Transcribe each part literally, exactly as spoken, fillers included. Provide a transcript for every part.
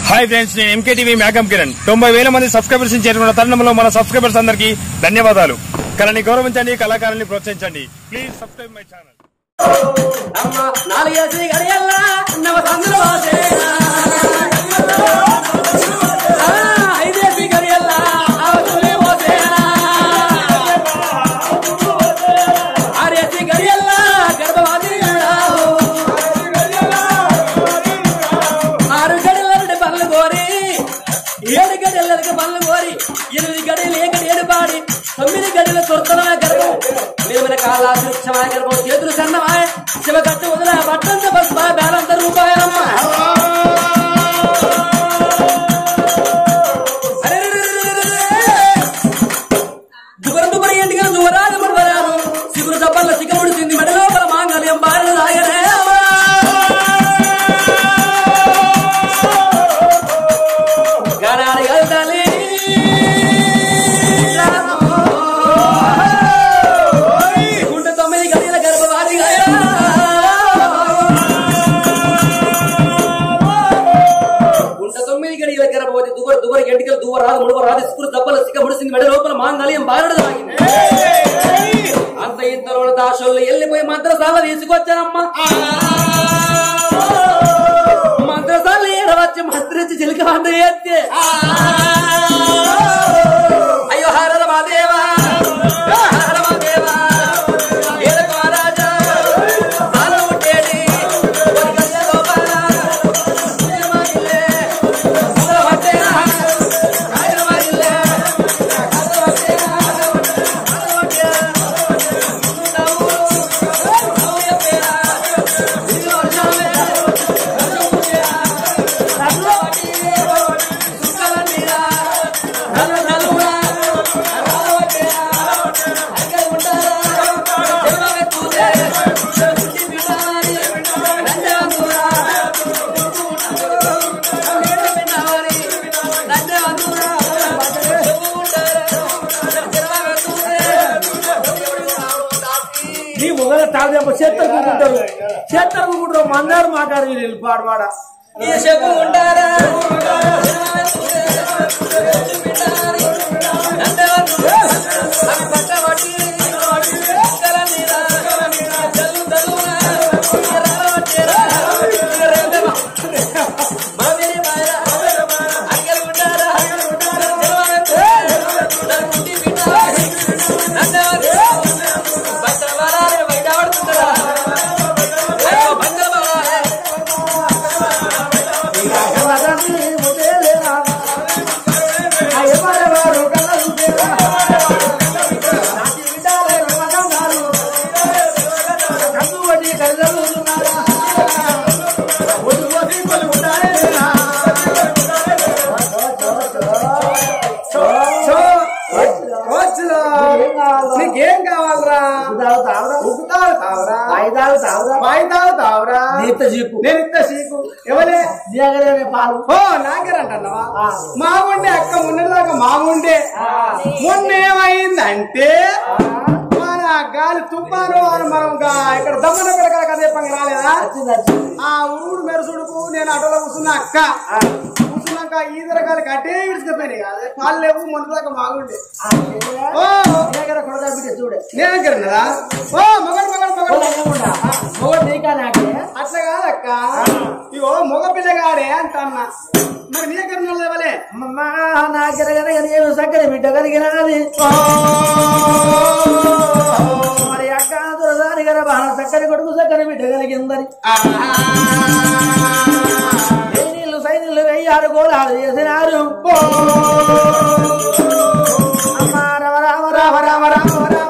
Hi friends, నేను MKTV మేకం కిరణ్. తొంభై వేల మంది సబ్స్క్రైబర్స్ చేరుకున్న తరుణంలో మన సబ్స్క్రైబర్స్ అందరికీ ధన్యవాదాలు. కళని గౌరవించండి, కళాకారుల్ని ప్రోత్సహించండి. Please subscribe my channel. ఏడు గడియలకి పనులు కోరి ఎనిమిది గడియలు ఏ గడి ఏడు పాడి తొమ్మిది గడియల తొడతమైన గర్భం నిలమైన కాళ్ళ శిక్షమైన గర్భం చేతులు సన్నమాయ శివ కట్టు వదిన పట్టంత బస్ బేలంత రూపాయలమ్మ దుబర దుబర ఎండిగా దువరాలు ముడవరాలు సిగురు దప్పల్ల సిగముడు సింది మెడ లోపల మాంగళ్యం బారిన సాగనే గంటికలు దువ్వ రాదు ముడువ రాదు స్కూల్ దప్పల సిక్క ముడిసింది మెడ లోపల మాంగళ్యం బారడు సాగింది. అంత ఇంతలో దాసోళ్ళు వెళ్ళిపోయి మంత్రసాల తీసుకొచ్చానమ్మా. మంత్రసాల ఏడవచ్చి మంత్రించి చిలిక వంట చేస్తే అయ్యో హర మాదేవా హర మాదేవా ఏడకు మహారాజా సాలం ఉండేది చేత్తరుకుంటారు చేత్తరుకుంటారు మందారు మాట్లాడి పాడవాడ చెప్పు ఉంటారా నీకేం కావాలరా? నేను ఇంత చీకు ఎవరే పాలు ఓ నాకేనంటున్నావా? మాగుండే అక్క మొన్నలాగా మాగుండే మొన్న ఏమైందంటే మన గాలి తుఫాను అని మనం ఇక్కడ దమ్మన పిల్లకల కదే పంగి రాలేదా? ఆ ఊరు మెరుసుడుకు నేను అటోలో కూర్చున్నా అక్క కూర్చున్నాక ఈదర గాలి కట్టే ఇడుచుకుపోయినాయి. అదే పాలు లేవు మొన్నలాగా మాగుండే ఓ చూడే నేనక్కడదా ఓ మొగడు మొగడు మొగడు మొగడు అట్లా కాదక్క ఇగో మగ పిల్లగాడే అంట అన్న. మరి నీ దగ్గర లేవలే నా దగ్గర సక్కర బిడ్డ కలిగినది మరి అక్క దొరదాని గారు బాగా సక్కరి కొడుకు సక్కర బిడ్డ కలిగిందని నీళ్లు సైనిళ్ళు వెయ్యారు గోళాలు చేసినారు. అమ్మ రామ రామ రామ రామ రామ రామ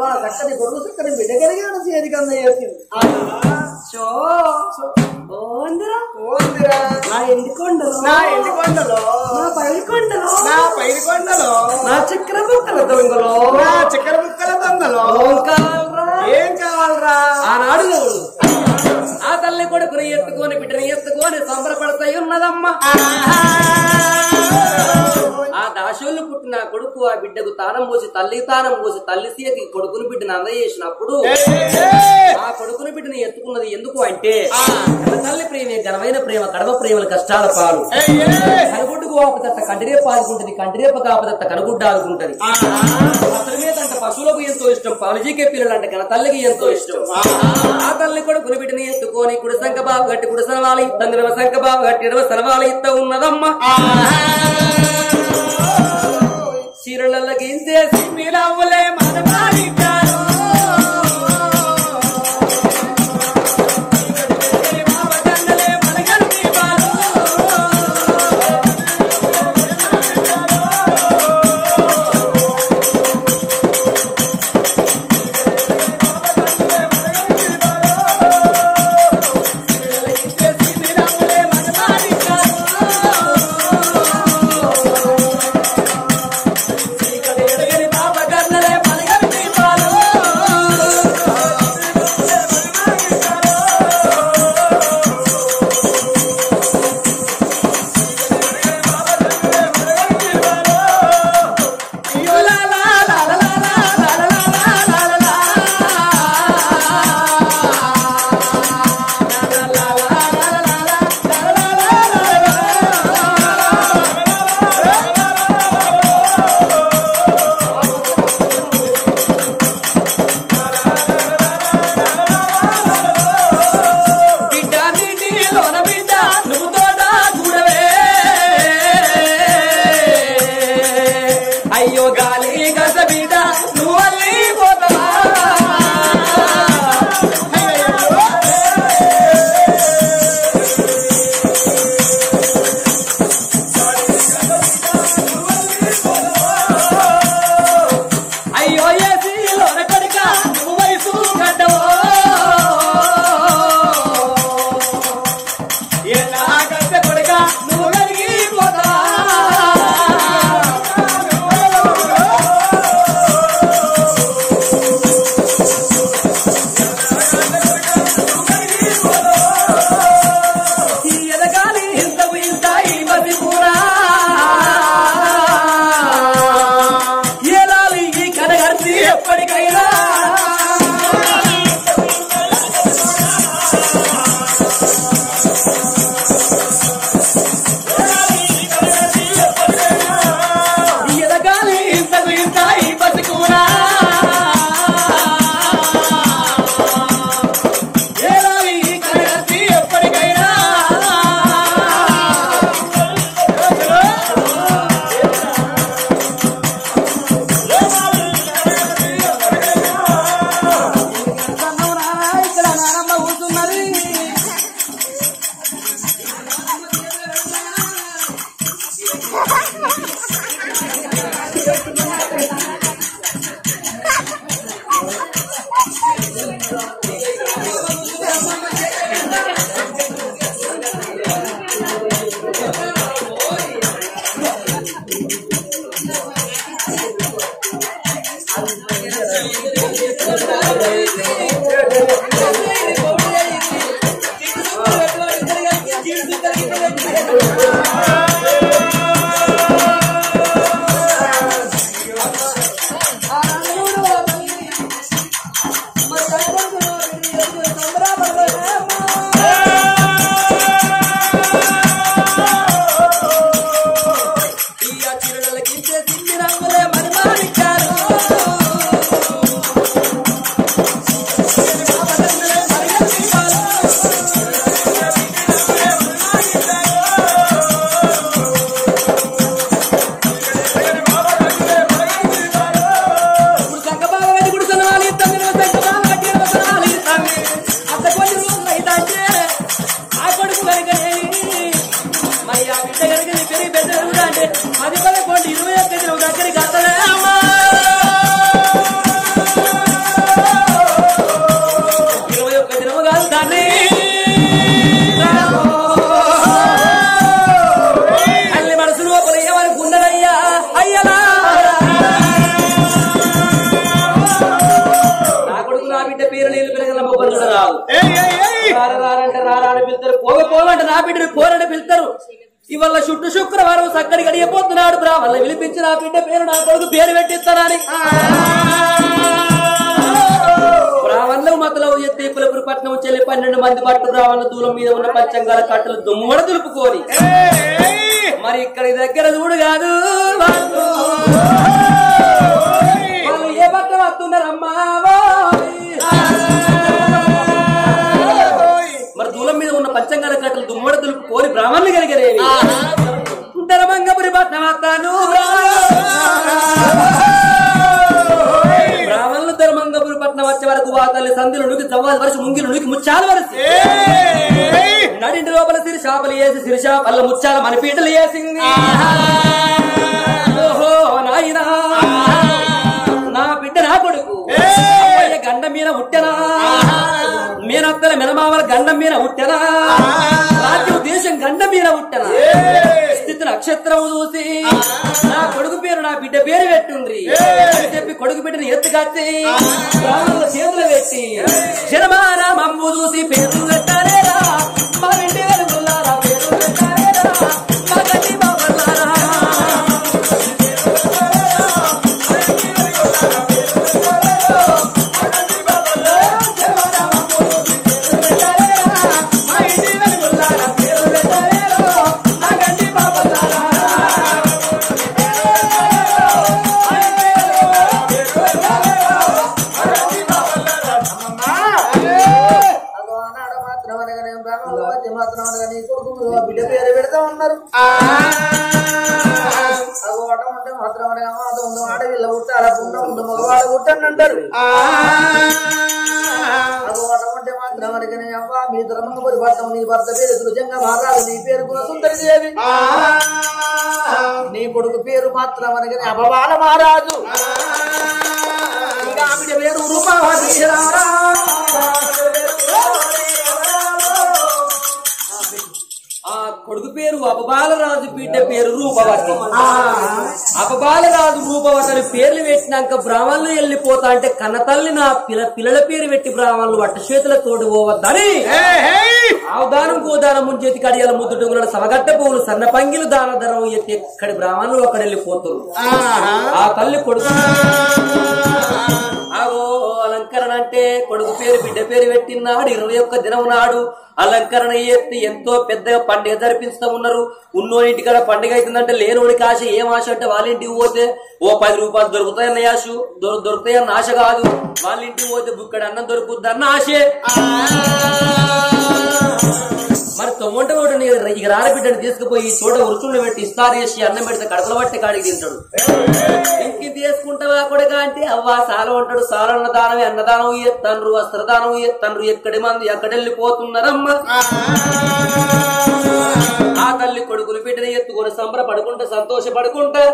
అవ్వ చక్కని గొడుగు చక్కని బిడ్డ కలిగిన చేతికి అంద చేసింది షో ఓందిరా ఓందిరా నా ఎండికొండలో నా ఎండికొండలో నా పైడికొండలో నా పైడికొండలో నా చక్కెర ముక్కల దొంగలో నా చక్కెర ముక్కల దొంగలో ఏం కావాలరా ఏం కావాలరా ఆనాడు ఆ తల్లి కొడుకుని ఎత్తుకొని బిడ్డని ఎత్తుకొని సంబరపడతాయి ఉన్నదమ్మా ఆ దాశోళ్ళు పుట్టిన కొడుకు ఆ బిడ్డకు తానం పోసి తల్లి తానం పోసి తల్లి సీయకి కొడుకుని బిడ్డను అందజేసినప్పుడు ఆ కొడుకుని బిడ్డని ఎత్తుకున్నది ఎందుకు అంటే తల్లి ప్రేమే ఘనమైన ప్రేమ కడవ ప్రేమల కష్టాల పాలు కనుగుడ్డుకు ఆపదత్త కంటిరేప ఆదుకుంటది కంటిరేపకు ఆపదత్త కనుగుడ్డ ఆదుకుంటది అసలు మీదంట పశువులకు ఎంతో ఇష్టం పాలజీకే పిల్లలంటే కన తల్లికి ఎంతో ఇష్టం ఆ తల్లి కొడుకుని బిడ్డని ఎత్తుకొని కుడి సంఖ బాబు గట్టి కుడి సనవాల ఇత్తం ఇరవ సంఖ బాబు గట్టి ఇరవ సనవాల ఇత్త ఉన్నదమ్మా చీరలకి ఇంతేసి మీరవ్వలే మనమాడికారు పొందుడు రాదు రారంటే రారా అని పిలుతారు పోగ పోవంటే నా బిడ్డను పోరని పిలుతారు ఇవాళ చుట్టూ శుక్రవారం సక్కడి గడియపోతున్నాడు బ్రాహ్మణులు విలిపించి నా బిడ్డ పేరు నా కొడుకు పేరు పెట్టిస్తానని బ్రాహ్మణులు మతలో ఎత్తి పులపురి పట్నం చెల్లి పన్నెండు మంది పట్టు బ్రాహ్మణుల దూరం మీద ఉన్న పంచంగాల కట్టలు దుమ్మడ దులుపుకొని మరి ఇక్కడ దగ్గర చూడు కాదు వాళ్ళు ఏ పట్ల వస్తున్నారమ్మా మరి దూలం మీద ఉన్న పంచంగాల కట్టలు దుమ్మడ దులుపుకొని బ్రాహ్మణులు కలిగరేవి ధర్మంగపురి పట్నం వస్తాను బ్రాహ్మణులు ధర్మంగపురి పట్నం వచ్చే వరకు వాతల్లి సంధులు నుడికి చవ్వాలి వరుస ముంగిలు నుడికి ముచ్చాల వరుస నడింటి లోపల సిరిషాపలు వేసి సిరిషా పల్ల ముచ్చాల మన పీటలు వేసింది ఓహో నాయనా నా బిడ్డ నా కొడుకు గండం మీద ఉట్టెనా మీనత్తల మెనమామల గండం మీద ఉట్టెనా రాజ్యం దేశం గండం మీద ఉట్టెనా స్థితి నక్షత్రం చూసి నా కొడుకు పేరు నా బిడ్డ పేరు పెట్టుండ్రి అని చెప్పి కొడుకు బిడ్డని ఎత్తుకచ్చి ప్రాణుల చేతులు పెట్టి జనమారా మమ్ము చూసి పేరు పెట్టారేరా మా ఇంటి వెలుగులారా పేరు పెట్టారేరా మా గట్టి బాబల్లారా బిడ్డ పేరు పెడతా ఉన్నారు అంటే మాత్రం ఆడవిల్ల పుట్టాల పుట్ట ఉండు మగవాడు పుట్టని అంటారు అంటే మాత్రం అనగానే అవ్వ మీ ధర్మంగపురి పట్టం నీ భర్త పేరు సృజంగా మారాలి నీ పేరు కూడా సుందరి దేవి నీ కొడుకు పేరు మాత్రం అనగానే అభవాల మహారాజు ఇంకా బిడ్డ పేరు రూపావతి ఆ కొడుకు పేరు అపబాలరాజు బిడ్డ పేరు రూపవతి అపబాలరాజు రూపవతి అని పేర్లు పెట్టినాక బ్రాహ్మణులు వెళ్ళిపోతా అంటే కన్నతల్లి నా పిల్ల పిల్లల పేరు పెట్టి బ్రాహ్మణులు వట్ట చేతులతోటి పోవద్దని అవదానం గోదానం ముంచేతి కడియాల ముద్దుడుగుల సమగట్ట పువ్వులు సన్న పంగిలు దాన ధరం ఎత్తి ఎక్కడి బ్రాహ్మణులు అక్కడ వెళ్ళిపోతారు ఆ తల్లి కొడుకు ఆగో అలంకరణ అంటే కొడుకు పేరు బిడ్డ పేరు పెట్టినాడు ఇరవై ఒక్క దినం నాడు అలంకరణ ఎత్తి ఎంతో పెద్దగా పండుగ జరిపిస్తూ ఉన్నారు. ఉన్నోని ఇంటికాడ పండుగ అవుతుందంటే లేనోడికి ఆశ ఏం ఆశ అంటే వాళ్ళ ఇంటికి పోతే ఓ పది రూపాయలు దొరుకుతాయన్న ఆశ దొరుకుతాయన్న ఆశ కాదు, వాళ్ళ ఇంటికి పోతే బుక్కడి అన్నం దొరుకుద్ది అన్న ఆశే. మరి తొమ్మంట ఇక రాడబిడ్డని తీసుకుపోయి చోట ఉరుచుండ పెట్టి ఇస్తారు చేసి అన్నం పెడితే కడపల బట్టి కాడికి తింటాడు. ఇంటికి తీసుకుంటావా కొడుక అంటే అవ్వా సాల ఉంటాడు, సాల అన్న దానమే అన్నదానం ఎత్తండ్రు, వస్త్రదానం ఎత్తండ్రు, ఎక్కడి మంది ఎక్కడెళ్ళిపోతున్నారమ్మా. ఆ తల్లి కొడుకులు బిడ్డని ఎత్తుకొని సంబరపడుకుంటా సంతోషపడుకుంటా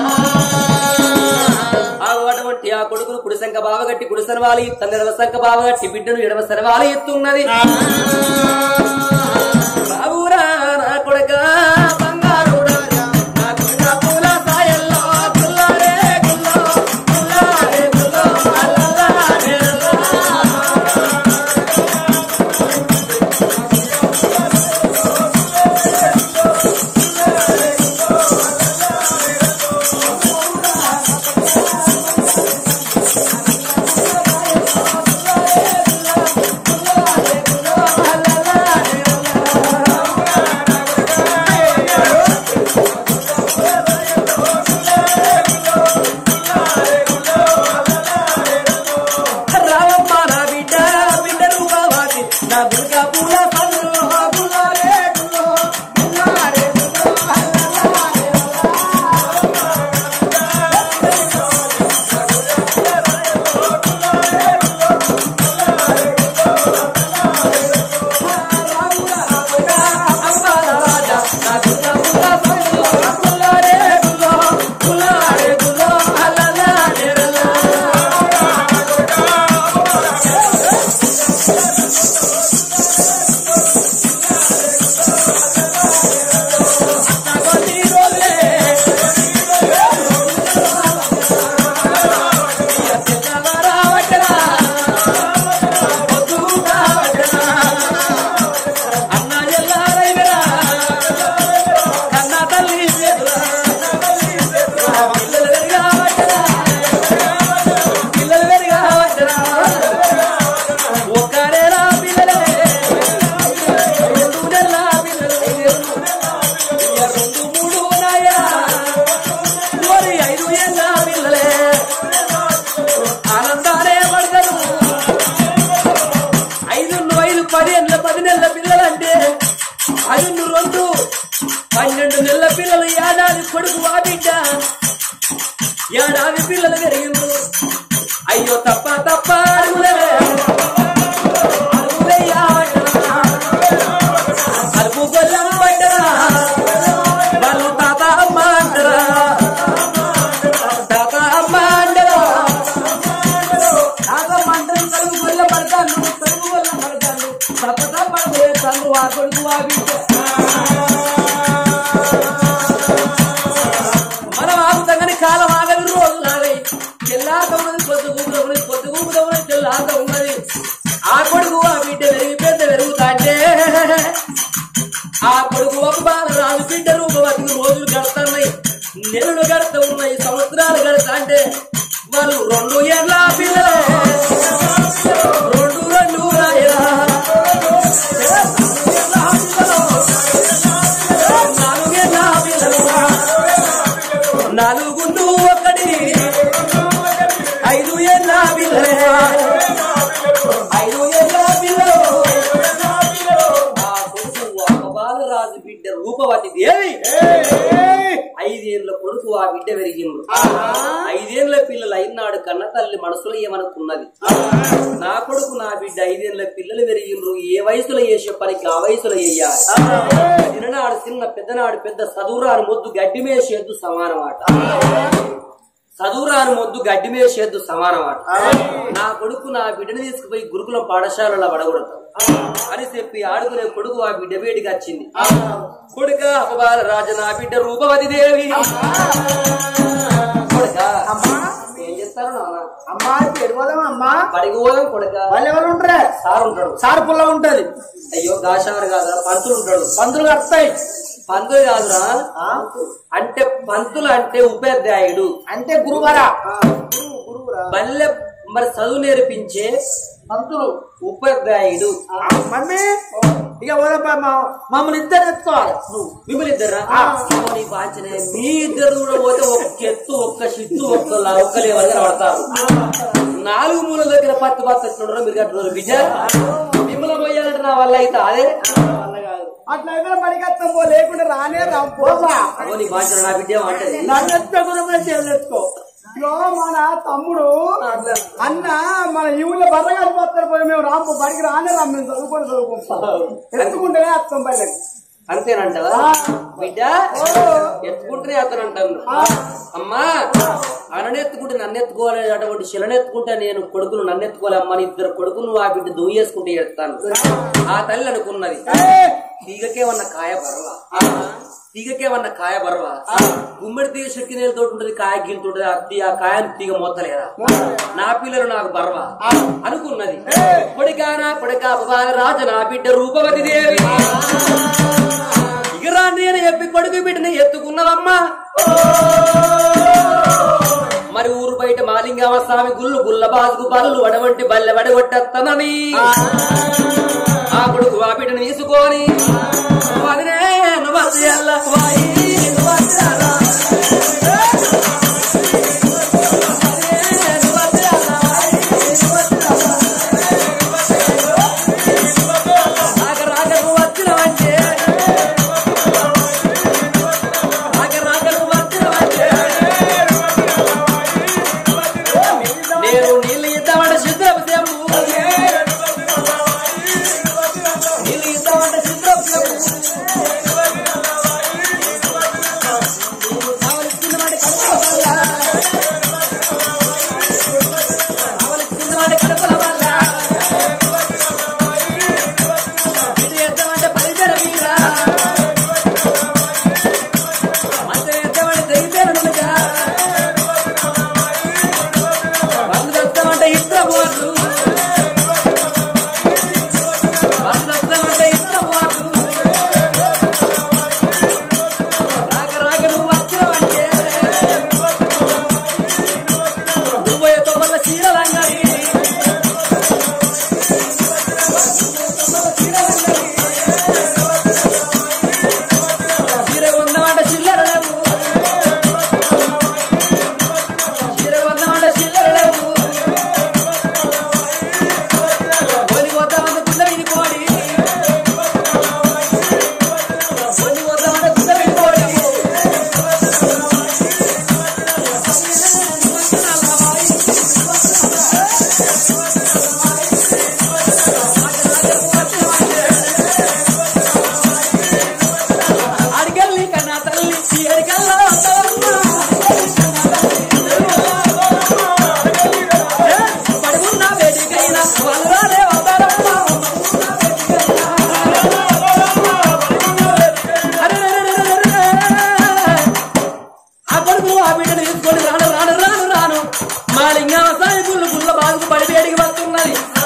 అటువంటి ఆ కొడుకును కుడి సంఖ బావగట్టి కుడి సనవాలి, తన ఎడమ సంఖ బావగట్టి బిడ్డను ఎడమ సనవాలి ఎత్తున్నది. బాబురా నా కొడుక బంగారు పది నెలల పిల్లలంటే అది రెండు పన్నెండు నెలల పిల్లలు ఏడాది కొడుకు ఆ బిడ్డ ఏడాది పిల్లలు పెరిగిండ్రు అయ్యో తప్ప తప్ప అడుగులే అడుగులయ్యా అడుగు గొల్లం పడ్డరా వాళ్ళు తాత అమ్మ అంటారా తాత అమ్మ అంటారా తాత మంటలు తలుగు గొల్ల పడతాను తలుగు గొల్ల పడతాను తప్ప పడితే తల్లు ఆ కొడుకు ఆ బిడ్డ మనం ఆగుతామని కాలం ఆగని రోజులు ఆగాయి తెల్లాక ఉన్నది పొద్దు కూపుదవున్నది పొద్దు కూపుదవున్నది తెల్లాక ఉన్నది ఆ కొడుకు ఆ బిడ్డ పెరిగి పెద్ద పెరుగుతా అంటే ఆ కొడుకు ఒక బాల రాజు బిడ్డ రూపవతికి రోజులు గడుతున్నాయి నెలలు గడుతూ ఉన్నాయి సంవత్సరాలు గడుతా అంటే వాళ్ళు రెండు ఏళ్ళ పిల్లలే రెండు రెండు రాయరా నాలుగేళ్ళ పిల్లలు నాలుగు ఒకటి ఐదు ఏళ్ళ పిల్లలే ఐదు ఏళ్ళ పిల్లలు ఆ కొడుకు ఒక బాలరాజు బిడ్డ రూపవతి దేవి ఐదేళ్ల కొడుకు ఆ బిడ్డ పెరిగిండు ఐదేళ్ల పిల్లలు అయినాడు కన్న తల్లి మనసులో ఏమనుకున్నది నా కొడుకు నా బిడ్డ ఐదేళ్ల పిల్లలు పెరిగిండ్రు ఏ వయసులో చేసే పనికి ఆ వయసులో వేయాలి చిన్ననాడు చిన్న పెద్దనాడు పెద్ద చదువురాని మొద్దు గడ్డి మేసేద్దు సమానమాట చదువురాని మొద్దు గడ్డి మేసేద్దు సమానమాట నా కొడుకు నా బిడ్డని తీసుకుపోయి గురుకులం పాఠశాలలో పడగొడతాం అని చెప్పి ఆడుకునే కొడుకు ఆ బిడ్డ వేడికి వచ్చింది కొడుక అపబాల రాజు నా బిడ్డ రూపవతి దేవి కొడుక ఏం చేస్తారు నాన్న అమ్మా పెడిపోదాం అమ్మా పడికి పోదాం కొడుక వాళ్ళు ఎవరు ఉంటారా సార్ ఉంటాడు సార్ పుల్ల ఉంటది అయ్యో గాషారు కాదా పంతులు ఉంటాడు పంతులు కడతాయి పంతులు కాదురా అంటే పంతులు అంటే ఉపాధ్యాయుడు అంటే గురువరా బల్లె మరి చదువు నేర్పించే పంతులు ఉపాధ్యాయుడు మమ్మీ ఇక మమ్మల్ని ఇద్దరు ఎత్తుకోవాలి నువ్వు మిమ్మల్ని ఇద్దరా నీకు ఆచనే మీ ఇద్దరు కూడా పోతే ఒక్క ఎత్తు ఒక్క షిత్తు ఒక్క ఒక్క లేవల్ పడతారు నాలుగు మూల దగ్గర పత్తి పత్తి ఎట్లుంటారో మీరు కట్టున్నారు బిడ్డ మిమ్మల్ని పోయాలంటే నా వల్ల అయితే అదే అట్లా అయితే పడికెత్తాం పో లేకుండా రానే రాం పోవా నీ బాధ్యత నా బిడ్డ అంటే నన్ను ఎత్తుకోకుండా చేయలేసుకో ఇగో మన తమ్ముడు అన్న మన ఈ ఊళ్ళో బర్ర కలిపోతారు పోయి మేము రాము బడికి రానే రాము మేము చదువుకొని చదువుకుంటాం ఎత్తుకుంటేనే వస్తాం బయటకి అంతేనంటదా బిడ్డ ఎత్తుకుంటేనే అతను అంటాను అమ్మా అనని ఎత్తుకుంటే నన్ను ఎత్తుకోవాలి అటువంటి శిలను ఎత్తుకుంటే నేను కొడుకును నన్ను ఎత్తుకోవాలి అమ్మని ఇద్దరు కొడుకును ఆ బిడ్డ దువ్వు చేసుకుంటే ఎడతాను ఆ తల్లి అనుకున్నది తీగకేమన్నా కాయ బరవా తీగకేమన్నా కాయ బరవా గుమ్మడి తీగ చెట్టు నీళ్ళతో ఉంటది కాయ గిలుతుంటది అది ఆ కాయను తీగ మొత్తలేదా నా పిల్లలు నాకు బరవా అనుకున్నది కొడికానా కొడికా రాజు నా బిడ్డ రూపవతి దేవి ఇగరా నేను చెప్పి కొడుకు బిడ్డని ఎత్తుకున్నదమ్మా మరి ఊరు బయట మాలింగమ స్వామి గుళ్ళు గుల్ల బాజుకు బల్లు వడవంటి బల్లె వడగొట్టేస్తానని ఆ కొడుకు ఆ బిడ్డని తీసుకొని వదినే నువ్వు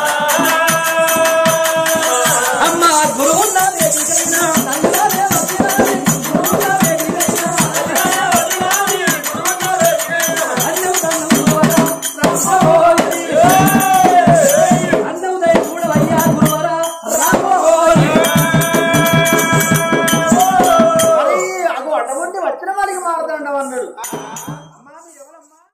అమ్మ గురువు నా వేదికైనా నందనే వచ్చినాది గురువు నా వేదికైనా అన్నం తన్నం గురువరా రామోయి అన్నం దయ చూడవయ్యా గురువరా రామోయి అగో అటువంటి వచ్చిన వాళ్ళకి మారుతాండవు అన్నాడు.